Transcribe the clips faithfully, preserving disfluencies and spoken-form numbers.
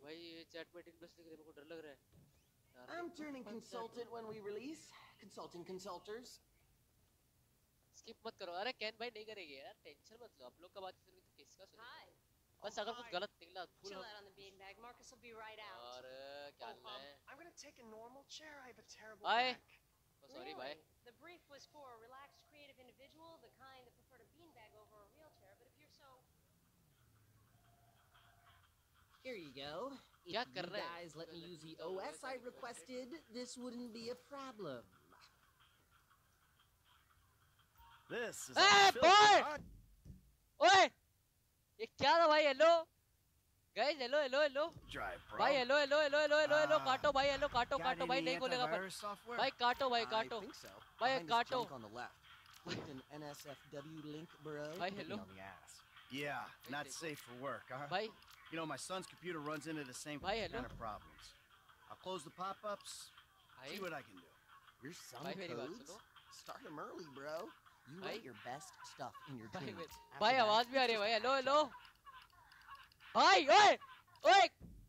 भाई ये चैट में eighteen प्लस लिख रहे, मेरे को डर लग रहा है यार। I'm turning consultant when we release. Consulting consulters. Skip मत करो। अरे कैन भाई नहीं करेंगे यार, टेंशन मत लो। आप लोग का बात सुनेंगे तो किसका सुनेंगे? बस अगर कुछ गलत निकला फुल Chill हम out on the beanbag. Marcus will be right out. और क्या Oh, हाल um, है? I'm gonna take a normal chair. I have a terrible Bye. back. Oh, sorry, bye. Really? The brief was for a relaxed, creative individual, the kind that preferred a beanbag over a wheelchair. But if you're so... Here you go. If क्या you कर रहे हैं? guys let me use the O S I requested, this wouldn't be a problem. This is Hey, a boy! filthy ओए ये क्या था भाई? Hello guys, hello hello hello drive, bro. भाई, hello hello hello hello hello hello Ah, काटो भाई, hello काटो Got काटो भाई, any नहीं खोलेगा पर antivirus software? भाई, काटो भाई, I काटो think so. भाई, Behind this काटो junk on the left. Clicked an N S F W link, bro. भाई, Hit me hello on the ass. Yeah, not safe for work, huh? भाई You know, my son's computer runs into the same Bye, kind hello. of problems. I'll close the pop-ups, भाई see what I can do. Your son भाई मेरी बात codes? सुनो Start him early, bro. You भाई write your best stuff in your भाई dreams. मेरी After भाई that, आवाज भी आ रही है it's भाई, just a hello hack hello job. भाई, ओए ओए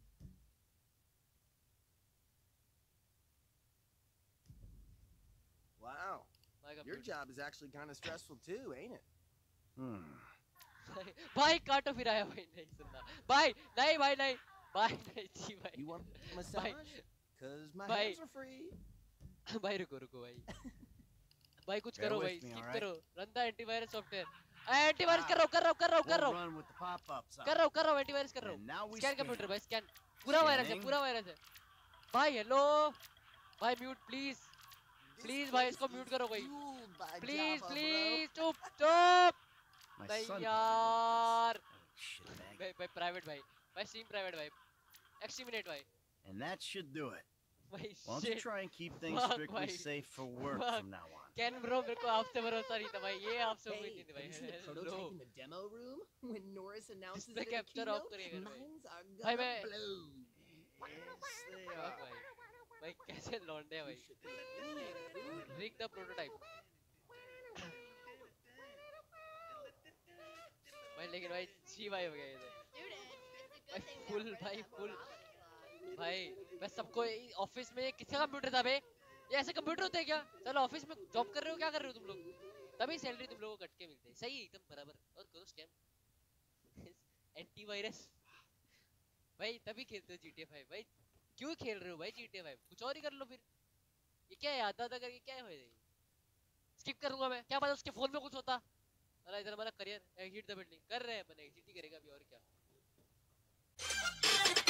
Wow. भाई Your computer job is actually kind of stressful too, ain't it? Hmm. भाई भाई काटो फिर आया भाई, नहीं सुनना भाई, नहीं भाई, नहीं भाई, नहीं जी भाई You want a massage? Cause my Bye. hands are free. भाई रुको रुको भाई भाई कुछ Bear करो with भाई, me, स्किप alright? करो, run the antivirus software. Antivirus Ah, कर रहा हूं कर रहा हूं कर रहा हूं कर We'll रहा हूं run with the pop-ups कर up. रहा हूं कर रहा हूं एंटीवायरस कर रहा And now हूं। we scan scan. कंप्यूटर भाई, स्कैन पूरा वायरस है, Scanning. पूरा वायरस है भाई। हेलो भाई, म्यूट प्लीज This प्लीज भाई, place इसको is म्यूट करो भाई, fueled by please Java, please, bro. चुप चुप। My नहीं son यार probably wrote this. Oh, shit bag. भाई भाई प्राइवेट भाई भाई, स्ट्रीम प्राइवेट भाई, एक्सट्रीमिनेट भाई And that should do it. भाई Why don't you shit। try and keep things Fuck, strictly भाई। safe for work Fuck. from now on? Can bro, मेरे को आपसे भरोसा नहीं था भाई, ये आपसे उम्मीद Hey, नहीं थी have you seen the भाई। prototype hello in the demo room when Norris announces Display it at the capture off keynote? करिएगा भाई। Minds are भाई gonna मैं blow. Yes, they Fuck are. भाई भाई, कैसे लौंडे हैं You भाई। should be in it. Reek the prototype भाई, लेकिन भाई जी भाई हो गया ये तो Dude, it's a भाई, good thing फुल that भाई that फुल morality clause. भाई। मैं सबको ऑफिस में किसका कंप्यूटर था बे? ये ऐसे कंप्यूटर होते हैं क्या? चलो ऑफिस में जॉब कर रहे हो, क्या कर रहे हो तुम लोग? तभी सैलरी तुम लोगों को कट के मिलते हैं, सही एकदम बराबर। और करो स्कैम एंटीवायरस भाई, तभी खेलते हो जीटीए फाइव भाई। क्यों खेल रहे हो भाई जीटीए फाइव? कुछ और ही कर लो फिर। ये क्या है, आधा आधा करके क्या है? स्किप करूंगा मैं, क्या पता उसके फोन में कुछ होता। अरे इधर हमारा करियर हिट द बिल्डिंग कर रहे हैं, बने जीटी करेगा अभी और क्या।